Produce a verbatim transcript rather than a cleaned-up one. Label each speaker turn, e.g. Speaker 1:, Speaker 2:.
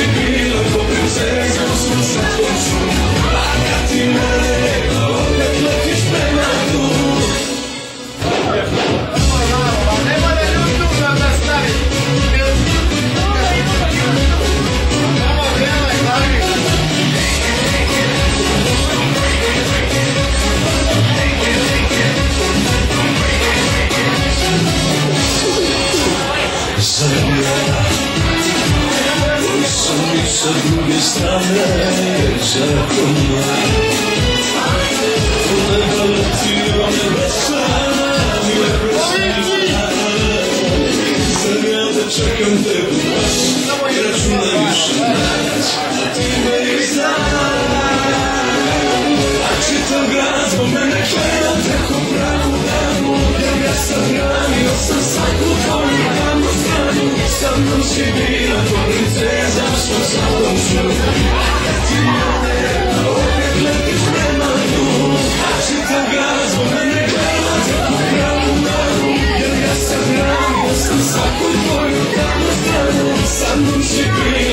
Speaker 1: się chwilą, po princezą swą słodką szumą. A kad ti mene, a opet letiš prema dnu.
Speaker 2: Nema da ljutu da nastavi. Samo vreme, glavi.
Speaker 1: Zabiera mój sąd sa drugie strane zakona. Kolega leti o nebesa, miłe prosila. Zamiadę czekam tego nas i računam już nas, a ti me znaš. A čitam grad zbog mene gledam preko pravu danu, jer ja sam branio sam svaku tvoju tamnu stranu. Sa mnom si bila ko princeza svom svakom snu. A kad ti mene, a opet letiš prema dnu. A čitam grad zbog mene gledam preko pravu danu, jer ja sam branio sam svaku tvoju tamnu stranu. Sa mnom si bila